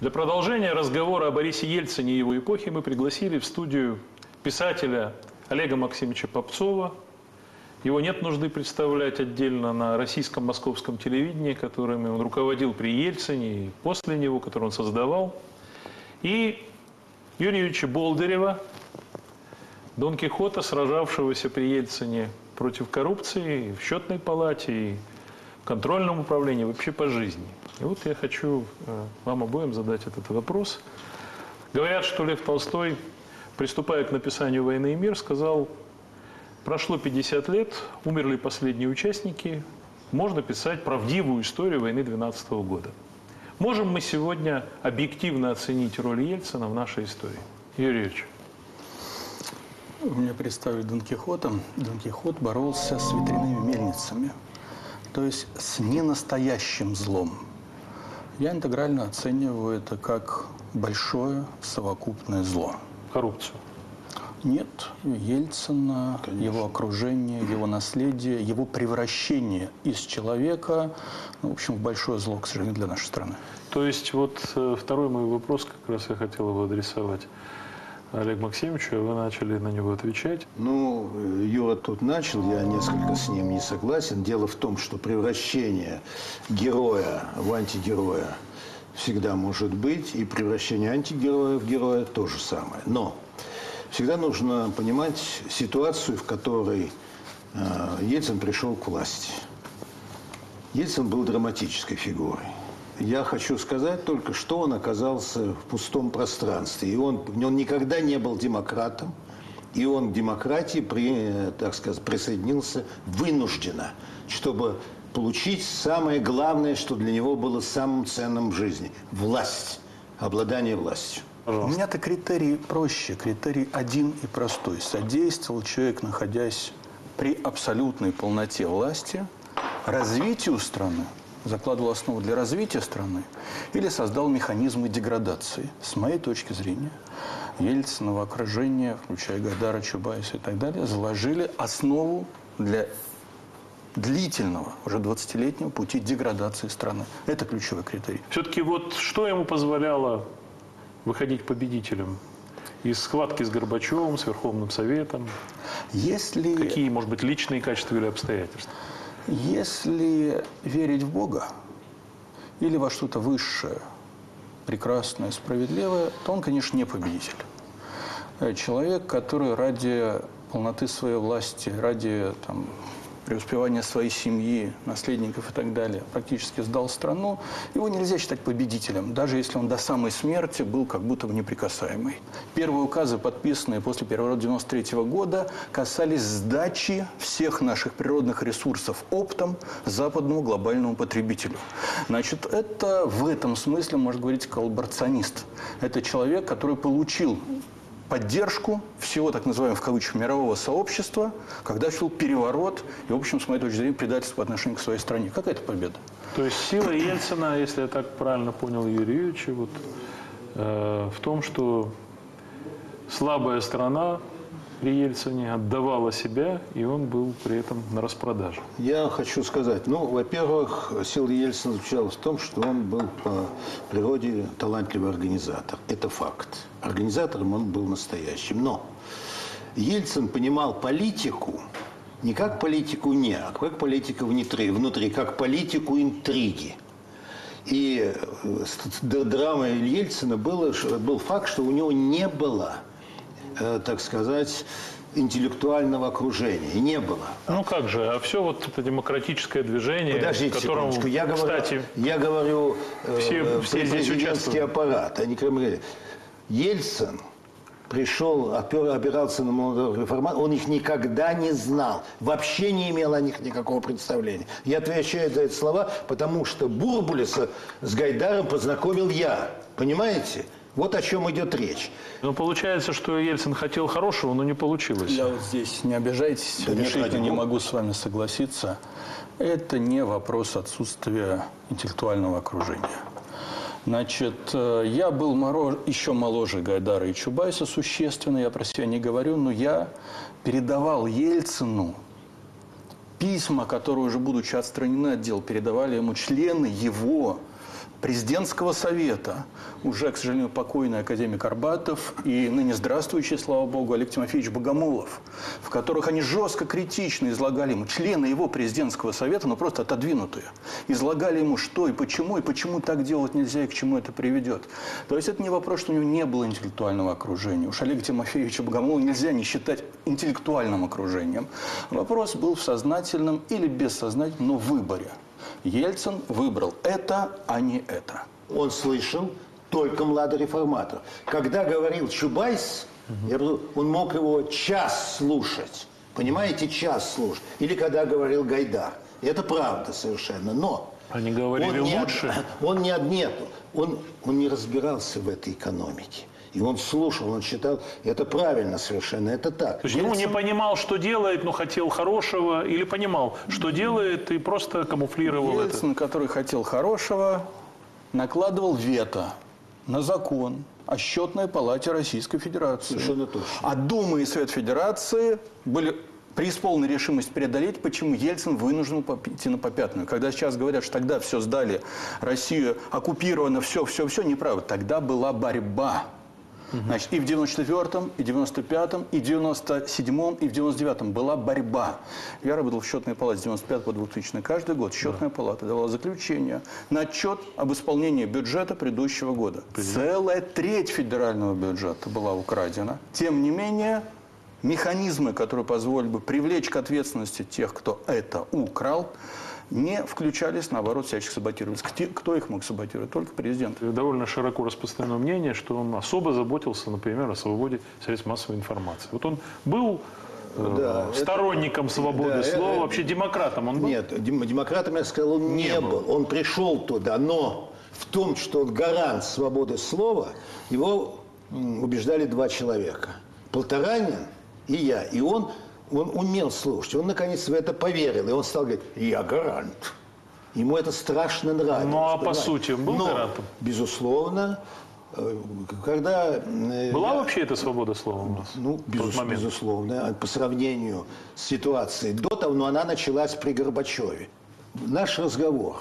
Для продолжения разговора о Борисе Ельцине и его эпохе мы пригласили в студию писателя Олега Максимовича Попцова. Его нет нужды представлять отдельно на российском московском телевидении, которым он руководил при Ельцине и после него, который он создавал. И Юрия Юрьевича Болдырева, Дон Кихота, сражавшегося при Ельцине против коррупции и в счетной палате, и в контрольном управлении, вообще по жизни. И вот я хочу вам обоим задать этот вопрос. Говорят, что Лев Толстой, приступая к написанию «Войны и мир», сказал: прошло 50 лет, умерли последние участники, можно писать правдивую историю войны 12 года. Можем мы сегодня объективно оценить роль Ельцина в нашей истории? Юрий Юрьевич. Вы меня представили Дон Кихотом. Дон Кихот боролся с ветряными мельницами, то есть с ненастоящим злом. Я интегрально оцениваю это как большое совокупное зло. Коррупцию? Нет. Ельцина, конечно, его окружение, его наследие, его превращение из человека, в общем, в большое зло, к сожалению, для нашей страны. То есть вот второй мой вопрос, как раз я хотел его адресовать Олегу Максимовичу, вы начали на него отвечать. Ну, Юра тут начал, я несколько с ним не согласен. Дело в том, что превращение героя в антигероя всегда может быть, и превращение антигероя в героя то же самое. Но всегда нужно понимать ситуацию, в которой Ельцин пришел к власти. Ельцин был драматической фигурой. Я хочу сказать только, что он оказался в пустом пространстве. И он никогда не был демократом. И он к демократии, так сказать, присоединился вынужденно, чтобы получить самое главное, что для него было самым ценным в жизни – власть, обладание властью. У меня-то критерий проще, критерий один и простой. Содействовал человек, находясь при абсолютной полноте власти, развитию страны, закладывал основу для развития страны, или создал механизмы деградации. С моей точки зрения, Ельцинова окружение, включая Гайдара, Чубайса и так далее, заложили основу для длительного, уже 20-летнего пути деградации страны. Это ключевой критерий. Все-таки вот что ему позволяло выходить победителем из схватки с Горбачевым, с Верховным Советом? Какие, может быть, личные качества или обстоятельства? Если верить в Бога или во что-то высшее, прекрасное, справедливое, то он, конечно, не победитель. Человек, который ради полноты своей власти, ради преуспевания своей семьи, наследников и так далее, практически сдал страну, его нельзя считать победителем, даже если он до самой смерти был как будто бы неприкасаемый. Первые указы, подписанные после переворота 1993 года, касались сдачи всех наших природных ресурсов оптом западному глобальному потребителю. Значит, это в этом смысле, можно говорить, коллаборационист. Это человек, который получил поддержку всего, так называемого, в кавычках, мирового сообщества, когда шел переворот и, в общем, с моей точки зрения, предательство по отношению к своей стране. Какая это победа? То есть сила Ельцина, если я так правильно понял Юрия Юрьевича, в том, что слабая страна при Ельцине отдавала себя, и он был при этом на распродаже. Я хочу сказать, во-первых, сила Ельцина заключалась в том, что он был по природе талантливый организатор. Это факт. Организатором он был настоящим. Но Ельцин понимал политику не как политику а как политику внутри, как политику интриги. И драмой Ельцина был факт, что у него не было, так сказать, интеллектуального окружения. Не было. Ну как же, а все вот это демократическое движение, Подождите в котором, секундочку, кстати, я говорю все здесь участвуют. аппарат. Ельцин пришел, опирался на молодых реформаторов, он их никогда не знал, вообще не имел о них никакого представления. Я отвечаю за эти слова, потому что Бурбулиса с Гайдаром познакомил я. Понимаете? Вот о чем идет речь. Но получается, что Ельцин хотел хорошего, но не получилось. Я вот здесь, не обижайтесь, Да решительно не могу с вами согласиться. Это не вопрос отсутствия интеллектуального окружения. Значит, я был еще моложе Гайдара и Чубайса существенно, я про себя не говорю, но я передавал Ельцину письма, которые, уже будучи отстранены от дел, передавали ему члены его президентского совета, уже, к сожалению, покойный академик Арбатов и ныне здравствующий, слава богу, Олег Тимофеевич Богомолов, в которых они жестко, критично излагали ему, члены его президентского совета, но просто отодвинутые, излагали ему, что и почему так делать нельзя, и к чему это приведет. То есть это не вопрос, что у него не было интеллектуального окружения. Уж Олега Тимофеевича Богомолова нельзя не считать интеллектуальным окружением. Вопрос был в сознательном или бессознательном, но выборе. Ельцин выбрал это, а не это. Он слышал только младореформатор. Когда говорил Чубайс, он мог его час слушать. Понимаете, час слушать. Или когда говорил Гайдар. И это правда совершенно. Но они говорили лучше. Он не разбирался в этой экономике. И он слушал, он считал, это правильно совершенно, это так. То есть Ельцин не понимал, что делает, но хотел хорошего, или понимал, что делает, и просто камуфлировал это? Ельцин, который хотел хорошего, накладывал вето на закон о счетной палате Российской Федерации. Совершенно точно. А Дума и Совет Федерации были преисполнены решимость преодолеть, почему Ельцин вынужден идти на попятную. Когда сейчас говорят, что тогда все сдали, Россию оккупировано, все, неправда. Тогда была борьба. Значит, и в 94-м, и в 95-м, и в 97-м, и в 99-м была борьба. Я работал в счетной палате с 95 по 2000. Каждый год счетная палата давала заключение на отчет об исполнении бюджета предыдущего года. Целая треть федерального бюджета была украдена. Тем не менее, механизмы, которые позволили бы привлечь к ответственности тех, кто это украл, не включались, наоборот, всячески саботировались. Кто их мог саботировать? Только президент. Довольно широко распространено мнение, что он особо заботился, например, о свободе средств массовой информации. Вот он был сторонником свободы слова, вообще демократом он был? Нет, демократом, я сказал, он не был. Он пришел туда, но в том, что он гарант свободы слова, его убеждали два человека. Полторанин и я. И он умел слушать. Он, наконец, в это поверил. И он стал говорить, я гарант. Ему это страшно нравилось. Ну, а по сути он был гарантом? Безусловно. Когда... Была вообще эта свобода слова у нас? Ну, безусловно. По сравнению с ситуацией до того, но она началась при Горбачеве. Наш разговор,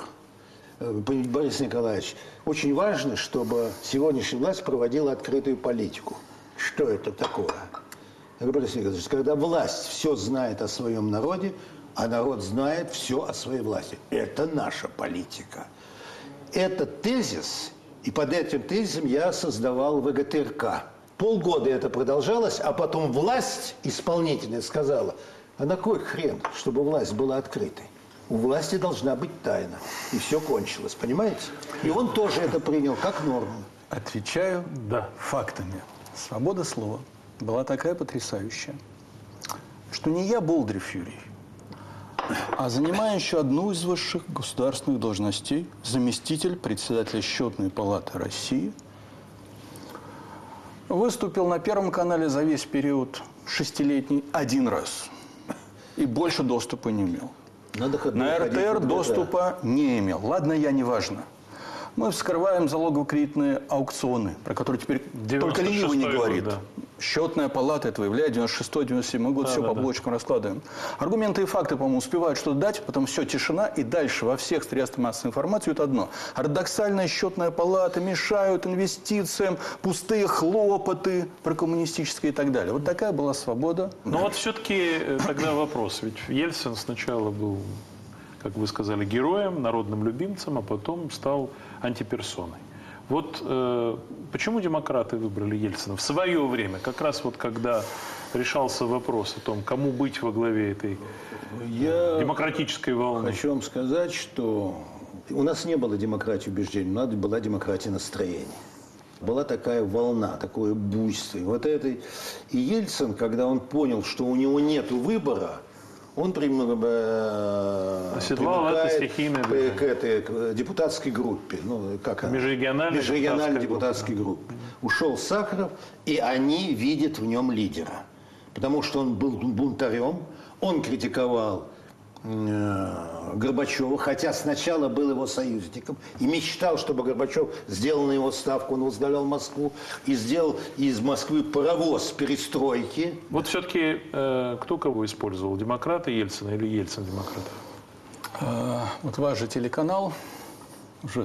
Борис Николаевич, очень важно, чтобы сегодняшняя власть проводила открытую политику. Что это такое? Борис Николаевич, когда власть все знает о своем народе, а народ знает все о своей власти. Это наша политика. Этот тезис, и под этим тезисом я создавал ВГТРК. Полгода это продолжалось, а потом власть исполнительная сказала, а на кой хрен, чтобы власть была открытой? У власти должна быть тайна. И все кончилось, понимаете? И он тоже это принял как норму. Отвечаю фактами. Свобода слова была такая потрясающая, что не я, Болдырев Юрий, а занимающий одну из высших государственных должностей, заместитель председателя Счетной палаты России, выступил на Первом канале за весь период 6-летний один раз. И больше доступа не имел. На РТР доступа не имел. Ладно, не важно. Мы вскрываем залогово-кредитные аукционы, про которые теперь только ленивый не говорит. Год, Счетная палата это выявляет, 96-97 год, все по блочкам раскладываем. Аргументы и факты, по-моему, успевают что-то дать, потом все, тишина, и дальше во всех средствах массовой информации это одно. Ортодоксальная счетная палата мешают инвестициям, пустые хлопоты прокоммунистические и так далее. Вот такая была свобода. Но вот все-таки тогда вопрос. Ведь Ельцин сначала был, как вы сказали, героем, народным любимцем, а потом стал антиперсоной. Вот почему демократы выбрали Ельцина в свое время, как раз вот когда решался вопрос о том, кому быть во главе этой демократической волны? Хочу вам сказать, что у нас не было демократии убеждений, у нас была демократия настроений. Была такая волна, такое буйство. И Ельцин, когда он понял, что у него нет выбора, он примыкает к депутатской группе. Межрегиональной депутатской группе. Ушел Сахаров, и они видят в нем лидера. Потому что он был бунтарем, он критиковал Горбачева, хотя сначала был его союзником, и мечтал, чтобы Горбачев сделал на его ставку, он возглавлял Москву, и сделал из Москвы паровоз перестройки. Вот все-таки кто кого использовал, демократы Ельцина или Ельцин демократов? Вот ваш же телеканал уже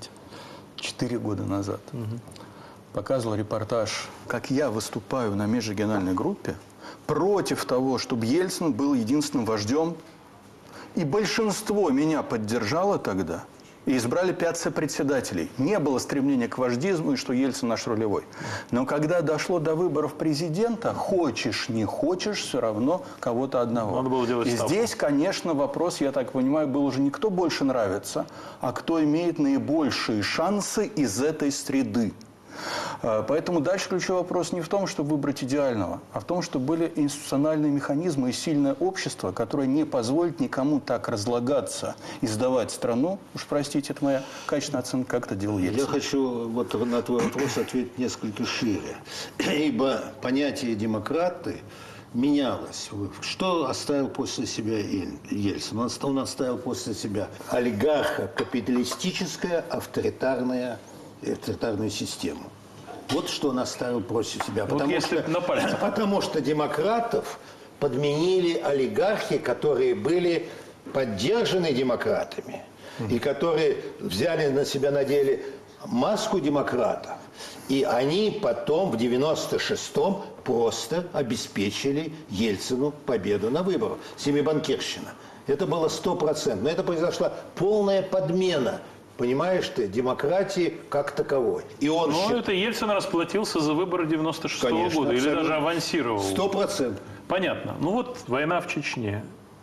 24 года назад, показывал репортаж, как я выступаю на межрегиональной группе против того, чтобы Ельцин был единственным вождем. И большинство меня поддержало тогда. И избрали 5 сопредседателей. Не было стремления к вождизму, и что Ельцин наш рулевой. Но когда дошло до выборов президента, хочешь, не хочешь, все равно кого-то одного. Надо было делать и ставку. здесь, конечно, вопрос, я так понимаю, был уже не кто больше нравится, а кто имеет наибольшие шансы из этой среды. Поэтому дальше ключевой вопрос не в том, чтобы выбрать идеального, а в том, что были институциональные механизмы и сильное общество, которое не позволит никому так разлагаться и сдавать страну. Уж простите, это моя качественная оценка, как это делал Ельцин. Я хочу вот на твой вопрос ответить несколько шире. Ибо понятие «демократы» менялось. Что оставил после себя Ельцин? Он оставил после себя олигархо-капиталистическую авторитарную систему. Вот что он оставил после себя. Потому что демократов подменили олигархи, которые были поддержаны демократами. И которые взяли на себя, надели маску демократов. И они потом в 96-м просто обеспечили Ельцину победу на выборах. Семибанкирщина. Это было 100%. Но это произошла полная подмена. Понимаешь ты, демократии как таковой. И он это Ельцин расплатился за выборы 96-го года. Или даже авансировал. 100%. Понятно. Ну вот война в Чечне.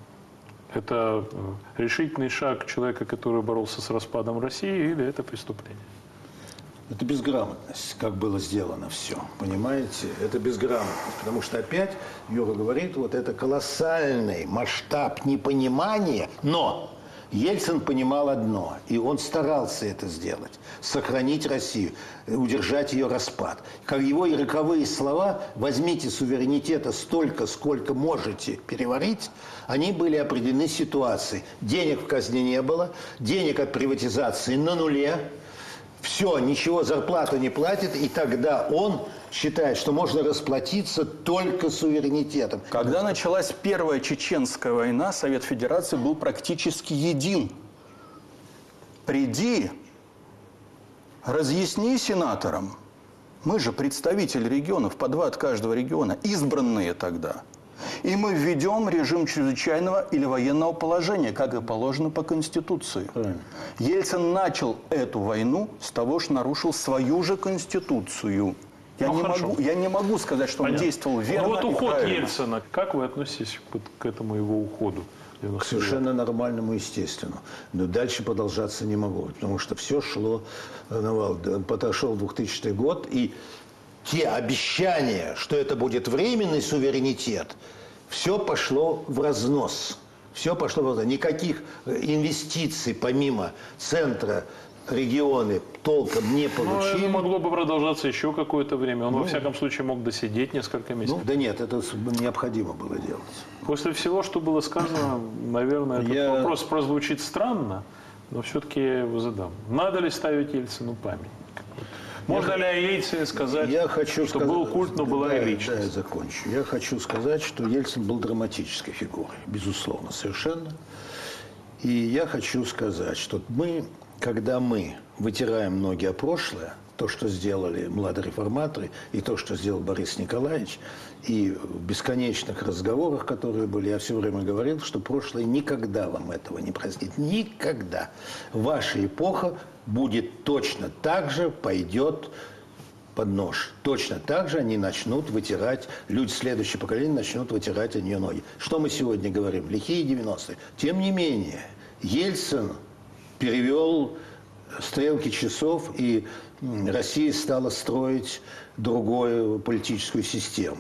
Это решительный шаг человека, который боролся с распадом России, или это преступление? Это безграмотность, как было сделано все. Понимаете? Это безграмотность. Потому что опять Юра говорит, вот это колоссальный масштаб непонимания, но Ельцин понимал одно, и он старался это сделать. Сохранить Россию, удержать ее распад. Как его роковые слова «возьмите суверенитета столько, сколько можете переварить», они были определены ситуацией. Денег в казне не было, денег от приватизации на нуле. Все, ничего, зарплату не платит, и тогда он считает, что можно расплатиться только суверенитетом. Когда началась Первая Чеченская война, Совет Федерации был практически един. Приди, разъясни сенаторам. Мы же представители регионов, по 2 от каждого региона, избранные тогда. И мы введем режим чрезвычайного или военного положения, как и положено по Конституции. Правильно. Ельцин начал эту войну с того, что нарушил свою же Конституцию. Я не могу сказать, что он действовал верно. Ну вот и уход правильно. Ельцина, как вы относитесь к этому его уходу? К совершенно нормальному, естественно. Но дальше продолжаться не могло, потому что все шло на вал. Подошел 2000 год, и те обещания, что это будет временный суверенитет, все пошло в разнос. Все пошло в разнос. Никаких инвестиций помимо центра, регионы толком не получили. Это могло бы продолжаться еще какое-то время. Он, во всяком случае, мог досидеть несколько месяцев. Да нет, это необходимо было делать. После всего, что было сказано, наверное, этот вопрос прозвучит странно, но все-таки я его задам. Надо ли ставить Ельцину памятник? Можно ли о Ельцине сказать, что был культ, но была и личность? Да, я закончу. Я хочу сказать, что Ельцин был драматической фигурой, безусловно, совершенно. И я хочу сказать, что когда мы вытираем ноги о прошлое, то, что сделали младореформаторы, и то, что сделал Борис Николаевич, и в бесконечных разговорах, которые были, я все время говорил, что прошлое никогда вам этого не простит. Никогда. Ваша эпоха будет точно так же, пойдет под нож. Точно так же они начнут вытирать, люди следующего поколения начнут вытирать о нее ноги. Что мы сегодня говорим? Лихие 90-е. Тем не менее, Ельцин перевел стрелки часов, и Россия стала строить другую политическую систему.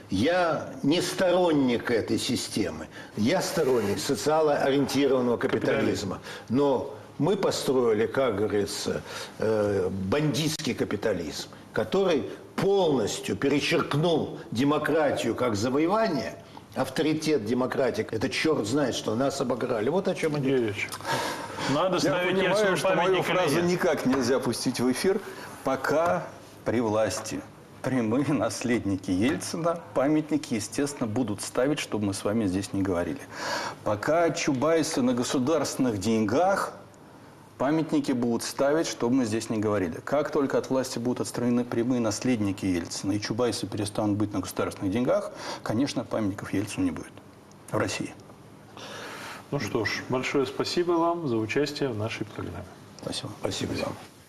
Я не сторонник этой системы. Я сторонник социально-ориентированного капитализма. Но мы построили, как говорится, бандитский капитализм, который полностью перечеркнул демократию как завоевание. Авторитет демократии, это черт знает, что нас обыграли. Вот о чем идет. Надо ставить Ельцину что мою памятник фразу или нет? никак нельзя пустить в эфир, пока при власти прямые наследники Ельцина памятники, естественно, будут ставить, чтобы мы с вами здесь не говорили. Пока Чубайсы на государственных деньгах, Памятники будут ставить, чтобы мы здесь не говорили. Как только от власти будут отстранены прямые наследники Ельцина, и Чубайсы перестанут быть на государственных деньгах, конечно, памятников Ельцину не будет в России. Ну что ж, большое спасибо вам за участие в нашей программе. Спасибо. Спасибо вам.